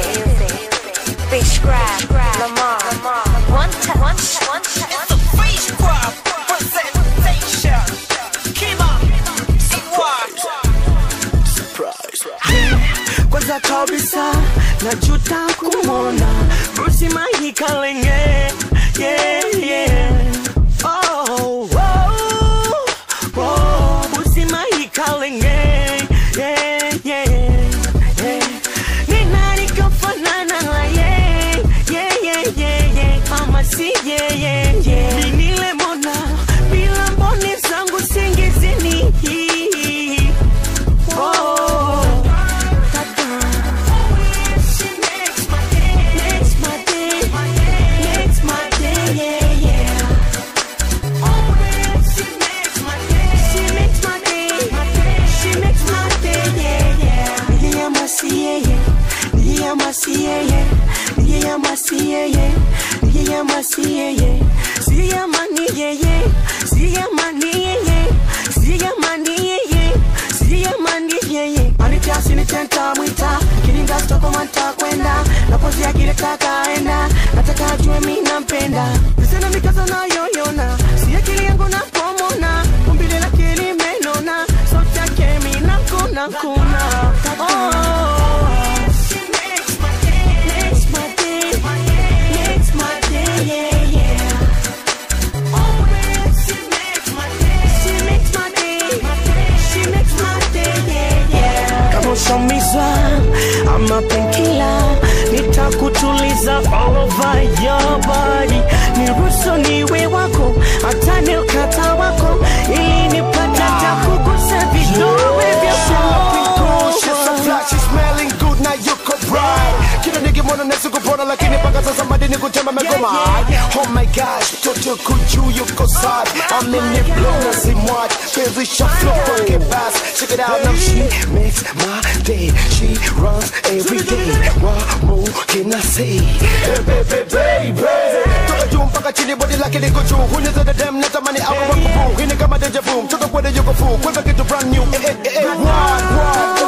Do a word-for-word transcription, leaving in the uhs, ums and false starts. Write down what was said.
Big Scrap, Lamar, one time, one time, one time. It's a free squad presentation. Kiba, surprise, surprise. Kwanza kabisa najuta kumona Bruce Mahikalenge, yeah yeah. Oh oh oh, Bruce Mahikalenge, yeah yeah yeah. Ni nani kafanana na yeah yeah yeah yeah yeah. Mama si yeah yeah yeah. Mimi lemona bila mboni zangu singizini. Oh. Sinitenta mwita kiringa stoko manta kwenda na pozi ya kile kaka enda nataka ajue mimi nampenda nisena mikazo na yoyona si akili yangu na pomona umbile la kili menona sauti yake mimi na kuna kuna oh. I'm a painkiller, nitakutuliza all over your body. Niruhusu niwe wako, hata nikata wako, ili nipate kukugusa vidole vyako. She's so fly, she's smelling good, now you could bride. Kila nigi mwana nesu kupona, lakini paka sasa madini kuchamba megoma. Oh my gosh, toto kuchu yuko sad. I'm in the blow, na si mwaj. Baby, she flow, funky bass. Check it out, now she makes my day. She runs every day. What more can I say? Hey, baby, baby. Toka juu mpaka chini, body like it go true. Who knows the damn neta money out of a boom. Hini kama deja vu. Toto kwede yuko fu. Kwanza kitu brand new. Eh, eh, eh, what, what?